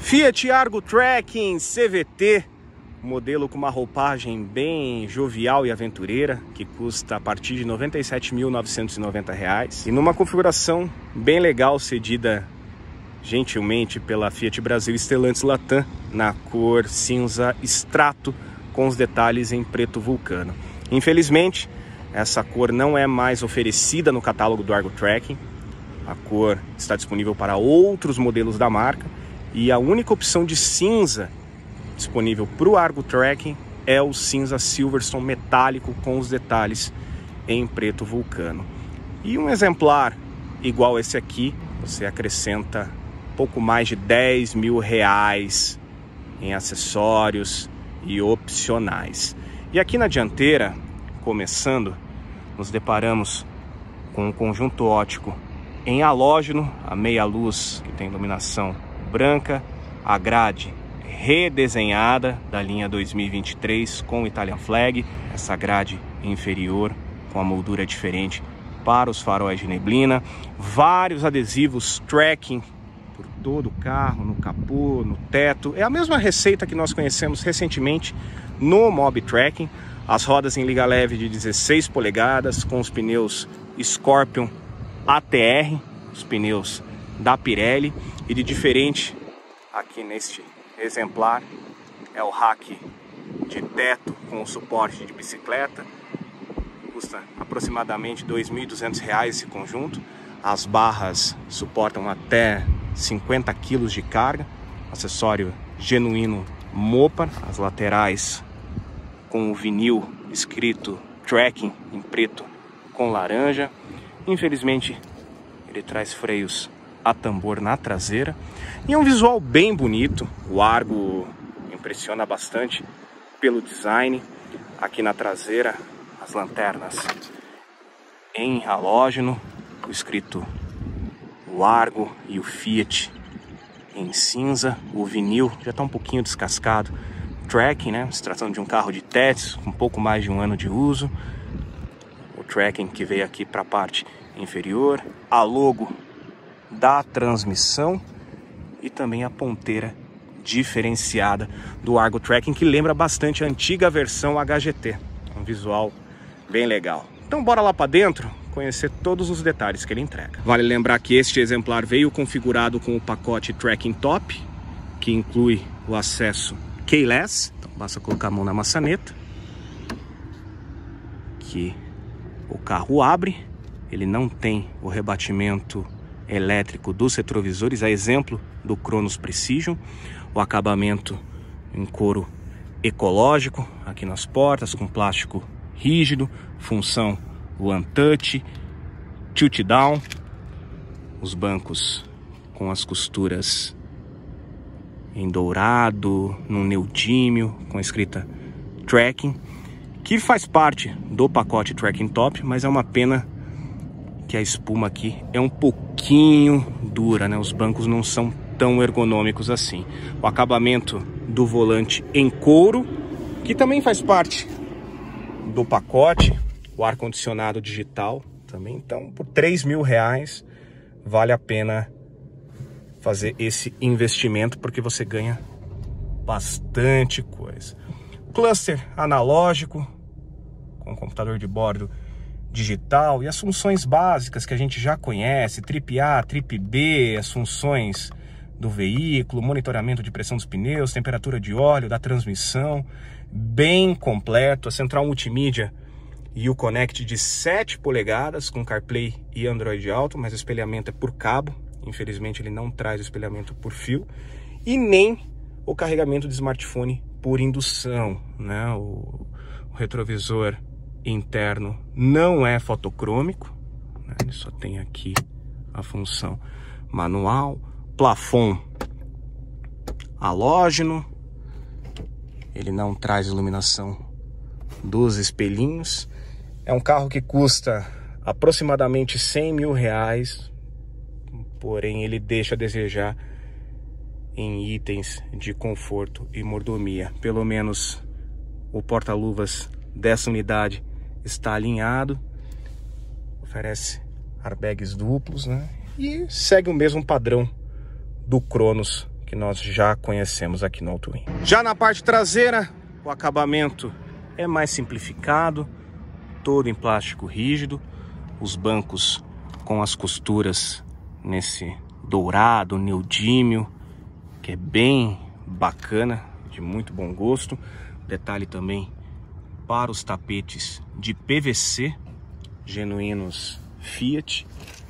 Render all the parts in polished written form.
Fiat Argo Trekking CVT, modelo com uma roupagem bem jovial e aventureira, que custa a partir de R$ 97.990 e numa configuração bem legal, cedida gentilmente pela Fiat Brasil Stellantis Latam, na cor cinza extrato, com os detalhes em preto vulcano. Infelizmente, essa cor não é mais oferecida no catálogo do Argo Trekking. A cor está disponível para outros modelos da marca, e a única opção de cinza disponível para o Argo Trekking é o cinza Silverstone metálico com os detalhes em preto vulcano. E um exemplar igual esse aqui, você acrescenta pouco mais de R$ 10.000 em acessórios e opcionais. E aqui na dianteira, começando, nos deparamos com um conjunto óptico em halógeno, a meia luz que tem iluminação branca, a grade redesenhada da linha 2023 com Italian Flag, essa grade inferior com a moldura diferente para os faróis de neblina, vários adesivos Trekking por todo o carro, no capô, no teto. É a mesma receita que nós conhecemos recentemente no Mob Trekking. As rodas em liga leve de 16 polegadas com os pneus Scorpion ATR, os pneus da Pirelli, e de diferente aqui neste exemplar é o rack de teto com o suporte de bicicleta. Custa aproximadamente R$ 2.200 esse conjunto. As barras suportam até 50 kg de carga, acessório genuíno Mopar. As laterais com o vinil escrito Trekking em preto com laranja. Infelizmente ele traz freios a tambor na traseira e é um visual bem bonito. O Argo impressiona bastante pelo design. Aqui na traseira, as lanternas em halógeno, o escrito o Argo e o Fiat em cinza. O vinil já está um pouquinho descascado, Trekking, né? Se tratando de um carro de teste com um pouco mais de um ano de uso. O Trekking que veio aqui para a parte inferior, a logo da transmissão e também a ponteira diferenciada do Argo Trekking, que lembra bastante a antiga versão HGT. Um visual bem legal. Então bora lá para dentro conhecer todos os detalhes que ele entrega. Vale lembrar que este exemplar veio configurado com o pacote Trekking Top, que inclui o acesso keyless. Então basta colocar a mão na maçaneta que o carro abre. Ele não tem o rebatimento elétrico dos retrovisores, a exemplo do Cronos Precision. O acabamento em couro ecológico aqui nas portas, com plástico rígido, função One Touch, tilt down. Os bancos com as costuras em dourado, num neodímio, com a escrita Trekking, que faz parte do pacote Trekking Top, mas é uma pena que a espuma aqui é um pouquinho dura, né? Os bancos não são tão ergonômicos assim. O acabamento do volante em couro, que também faz parte do pacote. O ar-condicionado digital também. Então, por R$ 3.000 vale a pena fazer esse investimento, porque você ganha bastante coisa. Cluster analógico com computador de bordo digital e as funções básicas que a gente já conhece, Trip A, Trip B, as funções do veículo, monitoramento de pressão dos pneus, temperatura de óleo, da transmissão, bem completo. A central multimídia e o Connect de 7 polegadas com CarPlay e Android Auto, mas o espelhamento é por cabo. Infelizmente ele não traz o espelhamento por fio e nem o carregamento de smartphone por indução, né? O retrovisor interno não é fotocrômico, né? Ele só tem aqui a função manual. Plafond halógeno, ele não traz iluminação dos espelhinhos. É um carro que custa aproximadamente R$ 100.000, porém ele deixa a desejar em itens de conforto e mordomia. Pelo menos o porta-luvas dessa unidade está alinhado, oferece airbags duplos, né? E segue o mesmo padrão do Cronos que nós já conhecemos aqui no All-Twin. Já na parte traseira, o acabamento é mais simplificado, todo em plástico rígido, os bancos com as costuras nesse dourado, neodímio, que é bem bacana, de muito bom gosto. Detalhe também para os tapetes de PVC, genuínos Fiat.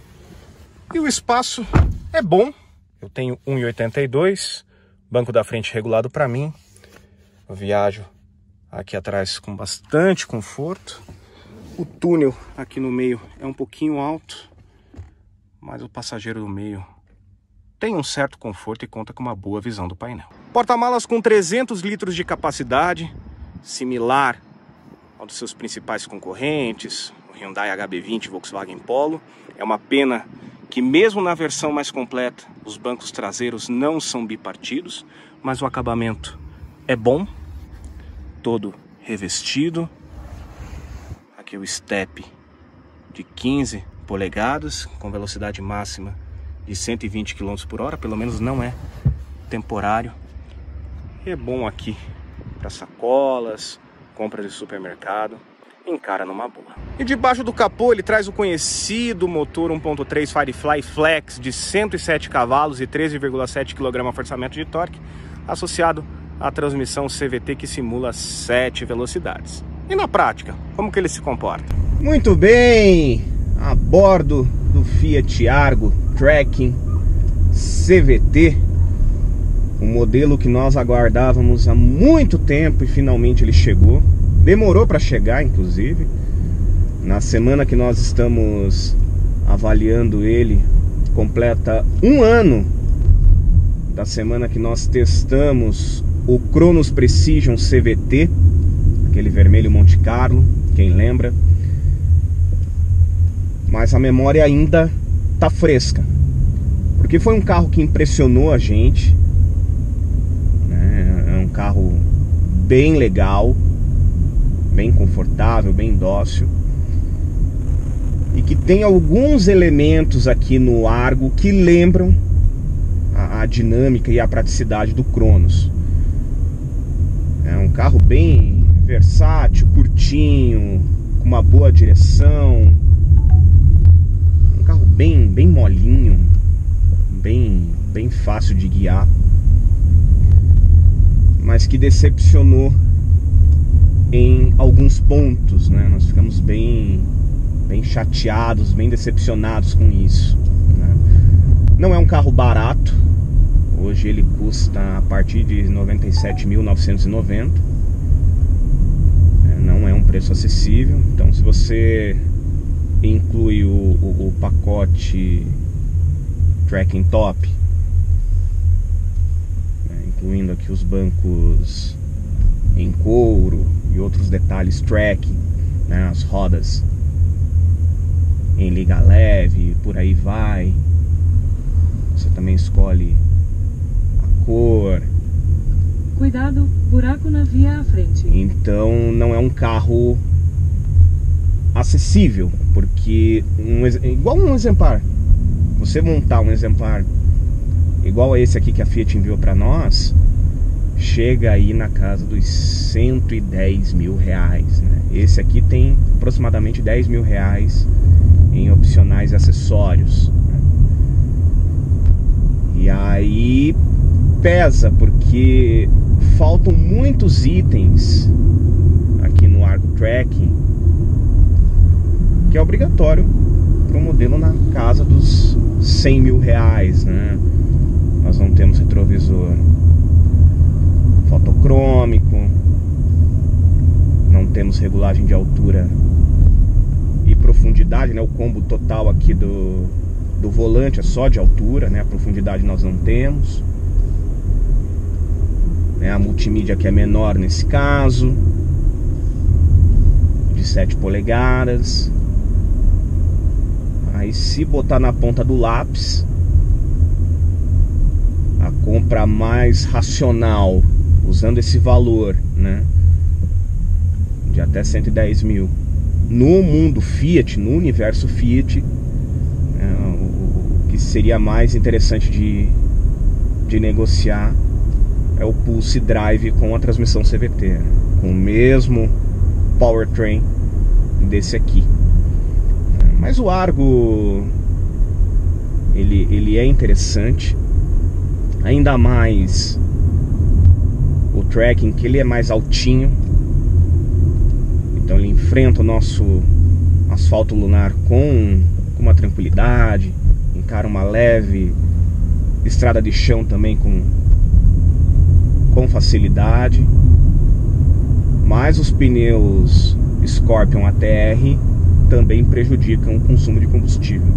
E o espaço é bom. Eu tenho 1,82, banco da frente regulado para mim. Eu viajo aqui atrás com bastante conforto. O túnel aqui no meio é um pouquinho alto, mas o passageiro do meio tem um certo conforto e conta com uma boa visão do painel. Porta-malas com 300 litros de capacidade, similar ao dos seus principais concorrentes, o Hyundai HB20 e Volkswagen Polo. É uma pena que mesmo na versão mais completa, os bancos traseiros não são bipartidos, mas o acabamento é bom, todo revestido. Aqui o step de 15 polegadas, com velocidade máxima de 120 km por hora, pelo menos não é temporário. E é bom aqui para sacolas, compras de supermercado, encara numa boa. E debaixo do capô ele traz o conhecido motor 1.3 Firefly Flex de 107 cavalos e 13,7 kgfm de torque, associado à transmissão CVT que simula 7 velocidades. E na prática, como que ele se comporta? Muito bem, a bordo do Fiat Argo Tracking CVT, um modelo que nós aguardávamos há muito tempo e finalmente ele chegou. Demorou para chegar, inclusive. Na semana que nós estamos avaliando ele, completa um ano da semana que nós testamos o Cronos Precision CVT, aquele vermelho Monte Carlo, quem lembra. Mas a memória ainda tá fresca, porque foi um carro que impressionou a gente, né? É um carro bem legal, bem confortável, bem dócil, e que tem alguns elementos aqui no Argo que lembram a dinâmica e a praticidade do Cronos. É um carro bem versátil, curtinho, com uma boa direção, um carro bem molinho, bem fácil de guiar, mas que decepcionou em alguns pontos, né? Nós ficamos bem chateados, bem decepcionados com isso, né? Não é um carro barato. Hoje ele custa a partir de 97.990. Não é um preço acessível. Então, se você inclui o pacote Tracking Top, né, incluindo aqui os bancos em couro e outros detalhes tracking, né, as rodas em liga leve, por aí vai. Você também escolhe a cor. Cuidado, buraco na via à frente. Então não é um carro acessível, porque igual um exemplar, você montar um exemplar igual a esse aqui que a Fiat enviou para nós, chega aí na casa dos 110 mil reais, né? Esse aqui tem aproximadamente 10 mil reais em opcionais e acessórios, né? E aí pesa, porque faltam muitos itens aqui no Argo Tracking, que é obrigatório para o modelo na casa dos 100 mil reais, né? Nós não temos retrovisor fotocrômico, não temos regulagem de altura e profundidade, né? O combo total aqui do volante é só de altura, né? A profundidade nós não temos, né? A multimídia que é menor nesse caso, de 7 polegadas. Aí se botar na ponta do lápis, a compra mais racional, usando esse valor, né, de até 110 mil no mundo Fiat, no universo Fiat, o que seria mais interessante de negociar é o Pulse Drive com a transmissão CVT, com o mesmo powertrain desse aqui. Mas o Argo ele é interessante, ainda mais o tracking, que ele é mais altinho, então ele enfrenta o nosso asfalto lunar com uma tranquilidade, encara uma leve estrada de chão também com facilidade. Mas os pneus Scorpion ATR também prejudicam o consumo de combustível.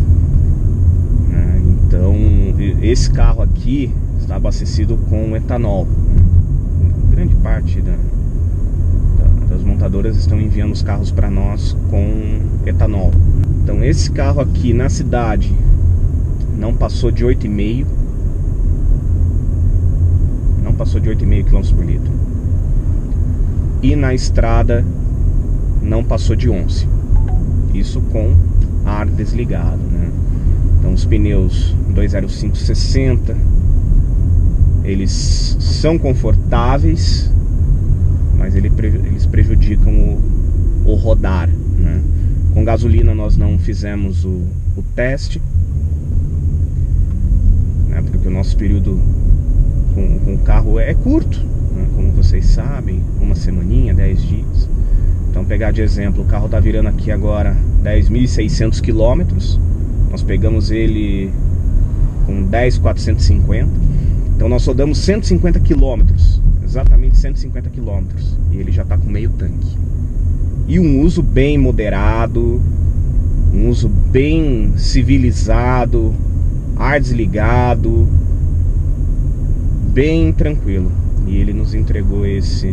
Então esse carro aqui está abastecido com etanol. Grande parte das montadoras estão enviando os carros para nós com etanol. Então esse carro aqui na cidade não passou de 8,5. Não passou de 8,5 km por litro. E na estrada não passou de 11. Isso com ar desligado, né? Então os pneus 205/60, eles são confortáveis, mas eles prejudicam o rodar, né? Com gasolina nós não fizemos o teste, né? Porque o nosso período com o carro é curto, né? Como vocês sabem, uma semaninha, 10 dias. Então pegar de exemplo, o carro tá virando aqui agora 10.600 km. Nós pegamos ele com 10.450. Então nós rodamos 150 km, exatamente 150 km, e ele já está com meio tanque. E um uso bem moderado, um uso bem civilizado, ar desligado, bem tranquilo. E ele nos entregou esse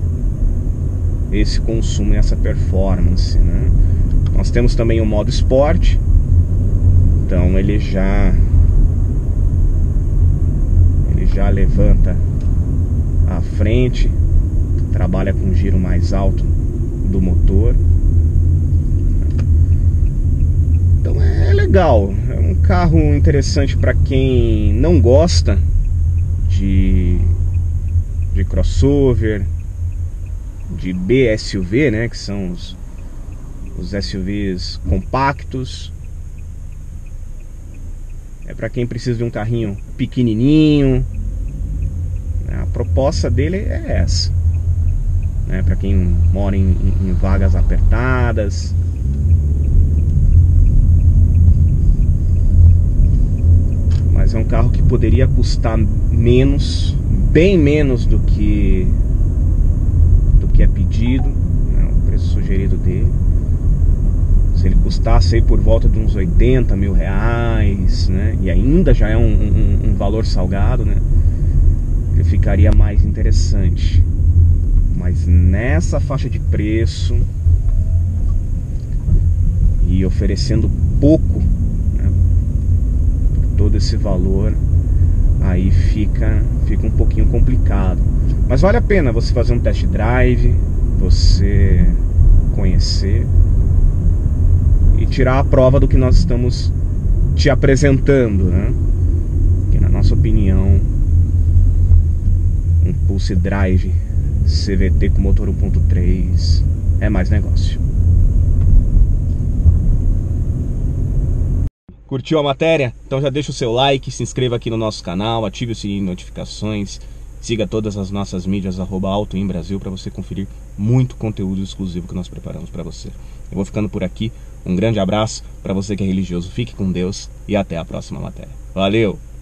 consumo e essa performance, né? Nós temos também o modo Sport. Então ele já levanta a frente, trabalha com giro mais alto do motor. Então é legal, é um carro interessante para quem não gosta de crossover, de BSUV, né, que são os SUVs compactos. É para quem precisa de um carrinho pequenininho. A proposta dele é essa, né? Para quem mora em vagas apertadas. Mas é um carro que poderia custar menos, bem menos do que é pedido, né? O preço sugerido dele. Se ele custasse aí por volta de uns 80 mil reais, né? E ainda já é um valor salgado, né? Ele ficaria mais interessante. Mas nessa faixa de preço e oferecendo pouco, né, por todo esse valor, aí fica um pouquinho complicado. Mas vale a pena você fazer um test drive, você conhecer e tirar a prova do que nós estamos te apresentando, né? Que na nossa opinião, um Pulse Drive CVT com motor 1.3 é mais negócio. Curtiu a matéria? Então já deixa o seu like, se inscreva aqui no nosso canal, ative o sininho de notificações, siga todas as nossas mídias @AutoInBrasil para você conferir muito conteúdo exclusivo que nós preparamos para você. Eu vou ficando por aqui. Um grande abraço para você que é religioso, fique com Deus e até a próxima matéria. Valeu!